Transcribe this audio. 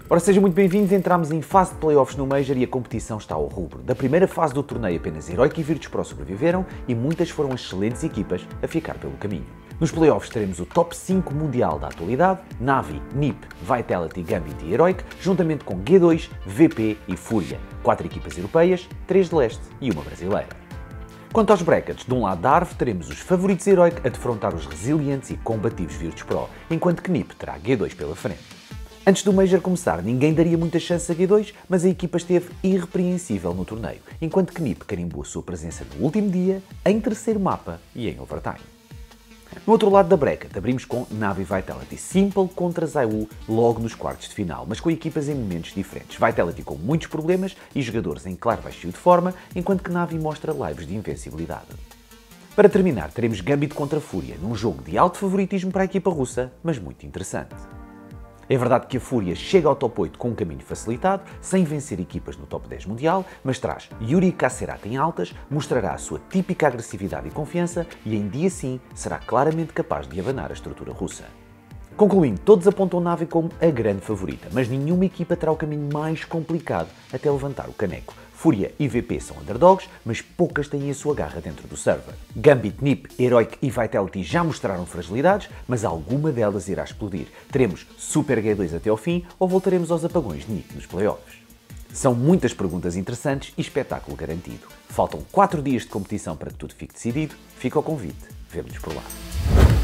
Ora, sejam muito bem-vindos, entramos em fase de playoffs no Major e a competição está ao rubro. Da primeira fase do torneio apenas Heroic e Virtus.pro sobreviveram e muitas foram excelentes equipas a ficar pelo caminho. Nos playoffs teremos o top 5 mundial da atualidade, Navi, NiP, Vitality, Gambit e Heroic, juntamente com G2, VP e Fúria. 4 equipas europeias, 3 de leste e uma brasileira. Quanto aos brackets, de um lado da árvore teremos os favoritos Heroic a defrontar os resilientes e combativos Virtus.pro, enquanto que NiP terá G2 pela frente. Antes do Major começar, ninguém daria muita chance a G2, mas a equipa esteve irrepreensível no torneio, enquanto que NiP carimbou a sua presença no último dia, em terceiro mapa e em overtime. No outro lado da bracket, abrimos com Navi Vitality Simple contra ZywOo logo nos quartos de final, mas com equipas em momentos diferentes. Vitality com muitos problemas e jogadores em claro baixio de forma, enquanto que Navi mostra lives de invencibilidade. Para terminar, teremos Gambit contra Fúria, num jogo de alto favoritismo para a equipa russa, mas muito interessante. É verdade que a Fúria chega ao top 8 com um caminho facilitado, sem vencer equipas no top 10 mundial, mas traz Yuri Cacerat em altas, mostrará a sua típica agressividade e confiança e em dia sim será claramente capaz de abanar a estrutura russa. Concluindo, todos apontam Navi como a grande favorita, mas nenhuma equipa terá o caminho mais complicado até levantar o caneco. Fúria e VP são underdogs, mas poucas têm a sua garra dentro do server. Gambit, NiP, Heroic e Vitality já mostraram fragilidades, mas alguma delas irá explodir. Teremos Super G2 até ao fim ou voltaremos aos apagões de NiP nos playoffs? São muitas perguntas interessantes e espetáculo garantido. Faltam 4 dias de competição para que tudo fique decidido. Fica o convite. Vemo-nos por lá.